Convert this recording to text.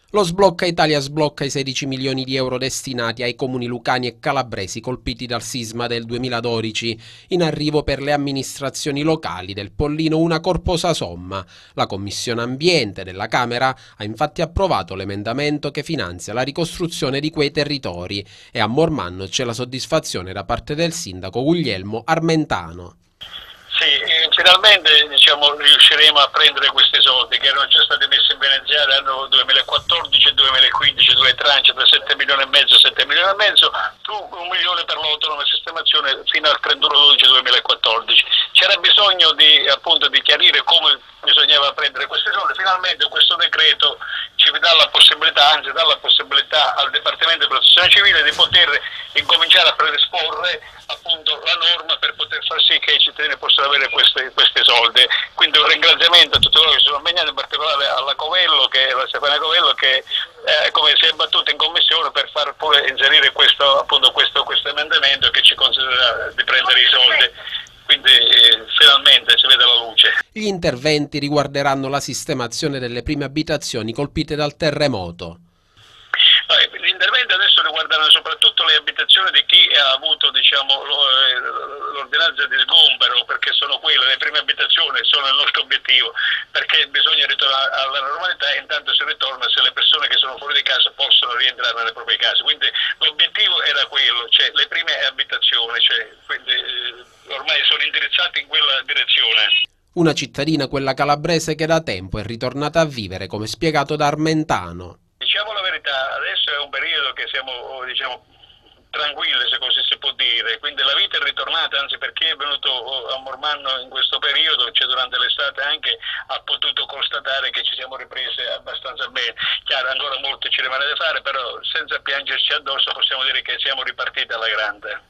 Lo Sblocca Italia sblocca i 16 milioni di euro destinati ai comuni lucani e calabresi colpiti dal sisma del 2012. In arrivo per le amministrazioni locali del Pollino una corposa somma. La Commissione Ambiente della Camera ha infatti approvato l'emendamento che finanzia la ricostruzione di quei territori e a Mormanno c'è la soddisfazione da parte del sindaco Guglielmo Armentano. Sì, finalmente riusciremo a prendere questi soldi che erano già stati messi in beneficiario l'anno 2014 e 2015, due tranche da 7 milioni e mezzo e 7 milioni e mezzo, più 1 milione per l'autonoma sistemazione fino al 31/12/2014. C'era bisogno di chiarire come bisognava prendere questi soldi, finalmente questo decreto ci dà la possibilità, anzi dà la possibilità al Dipartimento di Protezione Civile di poter incominciare a predisporre appunto la norma per poter far sì che i cittadini possano avere questi soldi. Quindi un ringraziamento a tutti coloro che si sono impegnati, in particolare alla Covello, la Stefania Covello, che come si è battuta in commissione per far pure inserire questo emendamento che ci consentirà di prendere i soldi. Quindi finalmente si vede la luce. Gli interventi riguarderanno la sistemazione delle prime abitazioni colpite dal terremoto. Gli interventi adesso riguardano soprattutto le abitazioni di chi ha avuto l'ordinanza di sgombero, perché sono quelle, le prime abitazioni sono il nostro obiettivo, perché bisogna ritornare alla normalità e intanto si ritorna se le persone che sono fuori di casa possono rientrare nelle proprie case. Quindi l'obiettivo era quello, cioè le prime abitazioni, quindi ormai sono indirizzati in quella direzione. Una cittadina, quella calabrese, che da tempo è ritornata a vivere, come spiegato da Armentano. Diciamo la verità, adesso è un periodo che siamo tranquilli, se così si può dire, quindi la vita è ritornata, anzi per chi è venuto a Mormanno in questo periodo, durante l'estate anche, ha potuto constatare che ci siamo riprese abbastanza bene. Chiaro, ancora molto ci rimane da fare, però senza piangerci addosso possiamo dire che siamo ripartiti alla grande.